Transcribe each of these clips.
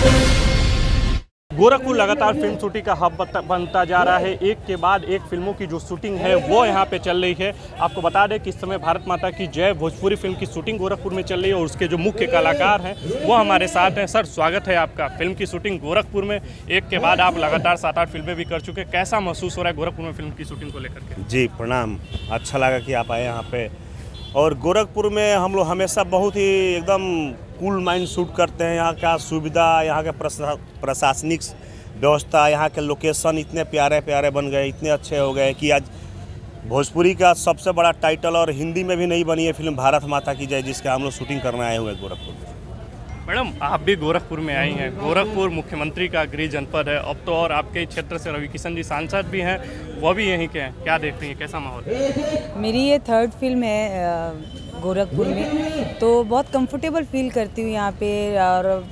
गोरखपुर लगातार film shooting का hub बनता जा रहा है। एक के बाद एक फिल्मों की जो शूटिंग है वो यहाँ पे चल रही है। आपको बता दें कि इस समय भारत माता की जय भोजपुरी फिल्म की शूटिंग गोरखपुर में चल रही है और उसके जो मुख्य कलाकार हैं वो हमारे साथ हैं। सर, स्वागत है आपका फिल्म की शूटिंग गोरखपुर में। एक के बाद आप लगातार 7-8 फिल्में भी कर चुके, कैसा महसूस हो रहा है गोरखपुर में फिल्म की शूटिंग को लेकर के? जी प्रणाम, अच्छा लगा कि आप आए यहाँ पे। और गोरखपुर में हम लोग हमेशा बहुत ही एकदम कूल माइंड शूट करते हैं। यहाँ का सुविधा, यहाँ के प्रशासनिक व्यवस्था, यहाँ के लोकेशन इतने प्यारे प्यारे बन गए, इतने अच्छे हो गए कि आज भोजपुरी का सबसे बड़ा टाइटल और हिंदी में भी नहीं बनी है फिल्म भारत माता की जय, जिसका हम लोग शूटिंग करने आए हुए गोरखपुर में। मैडम, आप भी गोरखपुर में आई हैं। गोरखपुर मुख्यमंत्री का गृह जनपद है अब तो, और आपके क्षेत्र से रवि किशन जी सांसद भी हैं, वो भी यहीं के हैं। क्या देख रही हैं, कैसा माहौल है? मेरी ये 3rd फिल्म है गोरखपुर में, तो बहुत कंफर्टेबल फील करती हूँ यहाँ पे। और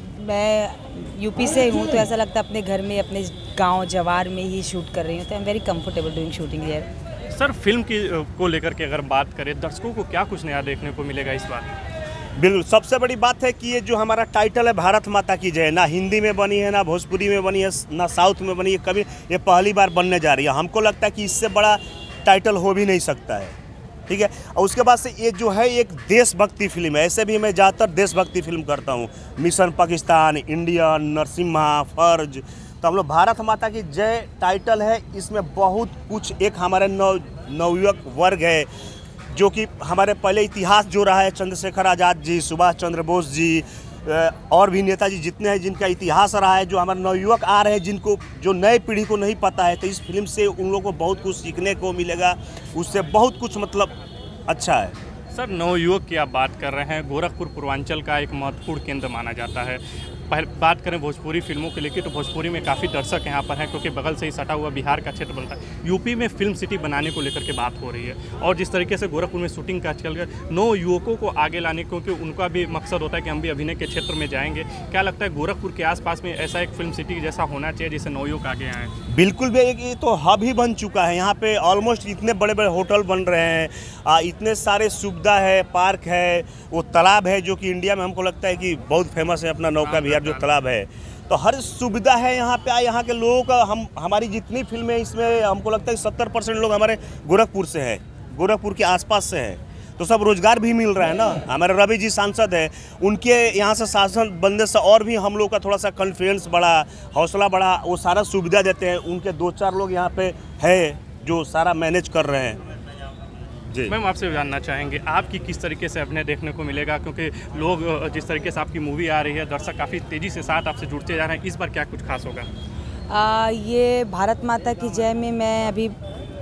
मैं यूपी से हूँ तो ऐसा लगता है अपने घर में, अपने गांव जवार में ही शूट कर रही हूँ, तो I am very comfortable doing shooting here. Sir, film की को लेकर के अगर बात करें, दर्शकों को क्या कुछ नया देखने को मिलेगा इस बार? बिल्कुल, सबसे बड़ी बात है कि ये जो हमारा टाइटल है भारत माता की जय, ना हिंदी में बनी है, ना भोजपुरी में बनी है, ना साउथ में बनी है, कभी ये पहली बार बनने जा रही है। हमको लगता है कि इससे बड़ा टाइटल हो भी नहीं सकता है, ठीक है। और उसके बाद से ये जो है एक देशभक्ति फिल्म है। ऐसे भी मैं ज़्यादातर देशभक्ति फिल्म करता हूँ, मिशन पाकिस्तान, इंडियन, नरसिम्हा, फर्ज। तो हम लोग भारत माता की जय टाइटल है, इसमें बहुत कुछ एक हमारे नवयुवक वर्ग है जो कि हमारे पहले इतिहास जो रहा है, चंद्रशेखर आज़ाद जी, सुभाष चंद्र बोस जी और भी नेताजी जितने हैं जिनका इतिहास रहा है, जो हमारे नवयुवक आ रहे हैं जिनको जो नए पीढ़ी को नहीं पता है, तो इस फिल्म से उन लोगों को बहुत कुछ सीखने को मिलेगा, उससे बहुत कुछ मतलब अच्छा है। सर, नवयुवक की आप बात कर रहे हैं। गोरखपुर पूर्वांचल का एक महत्वपूर्ण केंद्र माना जाता है। पहले बात करें भोजपुरी फिल्मों के लेकर, तो भोजपुरी में काफ़ी दर्शक यहाँ पर हैं क्योंकि बगल से ही सटा हुआ बिहार का क्षेत्र बनता है। यूपी में फिल्म सिटी बनाने को लेकर के बात हो रही है और जिस तरीके से गोरखपुर में शूटिंग का चल रहा है, नवयुवकों को आगे लाने, क्योंकि उनका भी मकसद होता है कि हम भी अभिनय के क्षेत्र में जाएंगे। क्या लगता है गोरखपुर के आसपास में ऐसा एक फिल्म सिटी जैसा होना चाहिए जिससे नवयुवक आगे आएँ? बिल्कुल भी, ये तो हब ही बन चुका है। यहाँ पे ऑलमोस्ट इतने बड़े बड़े होटल बन रहे हैं, इतने सारे सुविधा है, पार्क है, वो तालाब है जो कि इंडिया में हमको लगता है कि बहुत फेमस है, अपना नौका विहार जो तालाब है। तो हर सुविधा है यहाँ पे। यहाँ के लोगों का हमारी जितनी फिल्में, इसमें हमको लगता है 70% लोग हमारे गोरखपुर से हैं, गोरखपुर के आसपास से हैं। तो सब रोजगार भी मिल रहा है ना। हमारे रवि जी सांसद है, उनके यहाँ से सांसद बनने से और भी हम लोग का थोड़ा सा कॉन्फिडेंस बढ़ा, हौसला बढ़ा। वो सारा सुविधा देते हैं, उनके 2-4 लोग यहाँ पे है जो सारा मैनेज कर रहे हैं। जी मैम, आपसे जानना चाहेंगे आपकी किस तरीके से अभिनय देखने को मिलेगा, क्योंकि लोग जिस तरीके से आपकी मूवी आ रही है, दर्शक काफ़ी तेज़ी से साथ आपसे जुड़ते जा रहे हैं, इस बार क्या कुछ खास होगा? ये भारत माता की जय में मैं अभी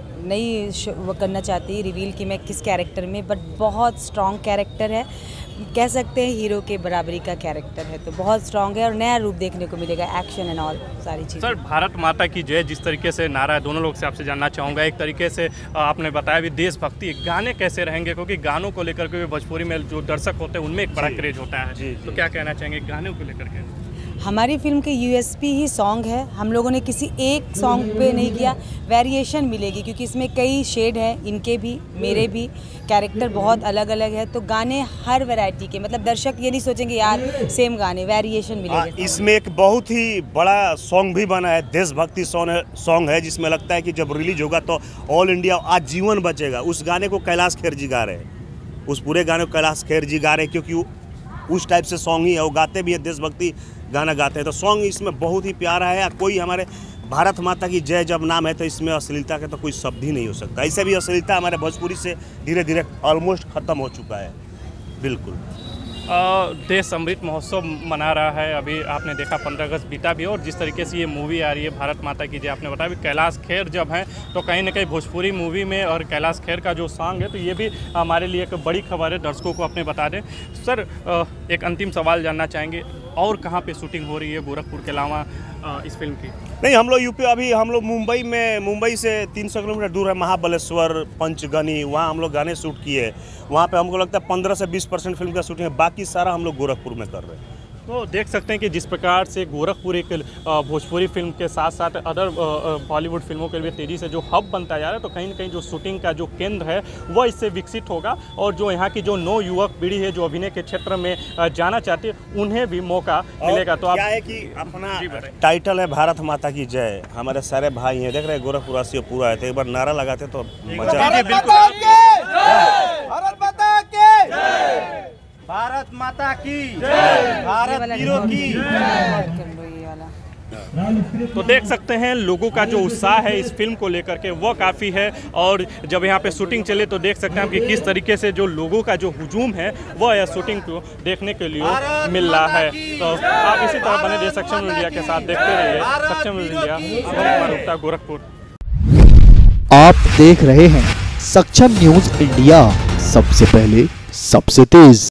नहीं वो करना चाहती रिवील कि मैं किस कैरेक्टर में, बट बहुत स्ट्रॉन्ग कैरेक्टर है, कह सकते हैं हीरो के बराबरी का कैरेक्टर है, तो बहुत स्ट्रॉन्ग है और नया रूप देखने को मिलेगा, एक्शन एंड ऑल सारी चीज़ें। सर, भारत माता की जय जिस तरीके से नारा है, दोनों लोग से आपसे जानना चाहूँगा। एक तरीके से आपने बताया भी देशभक्ति, गाने कैसे रहेंगे, क्योंकि गानों को लेकर के भोजपुरी में जो दर्शक होते हैं उनमें एक बड़ा क्रेज होता है, तो क्या कहना चाहेंगे गानों को लेकर के? हमारी फिल्म के यूएसपी ही सॉन्ग है। हम लोगों ने किसी एक सॉन्ग पे नहीं किया, वेरिएशन मिलेगी क्योंकि इसमें कई शेड हैं, इनके भी मेरे भी, कैरेक्टर बहुत अलग अलग है, तो गाने हर वैरायटी के, मतलब दर्शक ये नहीं सोचेंगे यार सेम गाने, वेरिएशन मिलेगा। इसमें एक बहुत ही बड़ा सॉन्ग भी बना है, देशभक्ति सॉन्ग है, जिसमें लगता है कि जब रिलीज होगा तो ऑल इंडिया आजीवन बचेगा। उस गाने को कैलाश खेर जी गा रहे हैं, उस पूरे गाने को कैलाश खेर जी गा रहे हैं, क्योंकि उस टाइप से सॉन्ग ही है, वो गाते भी है, देशभक्ति गाना गाते हैं। तो सॉन्ग इसमें बहुत ही प्यारा है। कोई हमारे भारत माता की जय जब नाम है तो इसमें अश्लीलता का तो कोई शब्द ही नहीं हो सकता। ऐसे भी अश्लीलता हमारे भोजपुरी से धीरे धीरे ऑलमोस्ट ख़त्म हो चुका है। बिल्कुल। देश अमृत महोत्सव मना रहा है, अभी आपने देखा 15 अगस्त बीता भी, और जिस तरीके से ये मूवी आ रही है भारत माता की जय, आपने बताया भी कैलाश खेर जब हैं तो कहीं ना कहीं भोजपुरी मूवी में और कैलाश खेर का जो सॉन्ग है, तो ये भी हमारे लिए एक बड़ी खबर है, दर्शकों को अपने बता दें। सर, एक अंतिम सवाल जानना चाहेंगे, और कहाँ पे शूटिंग हो रही है गोरखपुर के अलावा इस फिल्म की? नहीं, हम लोग यूपी, अभी हम लोग मुंबई से 300 किलोमीटर दूर है महाबलेश्वर, पंचगनी, वहाँ हम लोग गाने शूट किए। वहाँ पे हमको लगता है 15 से 20% फिल्म का शूटिंग है, बाकी सारा हम लोग गोरखपुर में कर रहे हैं। तो देख सकते हैं कि जिस प्रकार से गोरखपुर एक भोजपुरी फिल्म के साथ साथ अदर बॉलीवुड फिल्मों के लिए तेज़ी से जो हब बनता जा रहा है, तो कहीं ना कहीं जो शूटिंग का जो केंद्र है वह इससे विकसित होगा और जो यहाँ की जो नौ युवक पीढ़ी है जो अभिनय के क्षेत्र में जाना चाहती है उन्हें भी मौका मिलेगा। तो क्या है कि अपना टाइटल है भारत माता की जय, हमारे सारे भाई हैं, देख रहे हैं गोरखपुर वासी पूरा है, तो एक बार नारा लगाते तो मजा। भारत माता की भारत वीरों की। तो देख सकते हैं लोगों का जो उत्साह है इस फिल्म को लेकर के वो काफ़ी है और जब यहाँ पे शूटिंग चले तो देख सकते हैं कि किस तरीके से जो लोगों का जो हुजूम है वह यह शूटिंग को देखने के लिए मिल रहा है। तो आप इसी तरह बने रहिए सक्षम इंडिया के साथ, देखते रहिए सक्षम इंडिया, गोरखपुर। आप देख रहे हैं सक्षम न्यूज इंडिया, सबसे पहले सबसे तेज।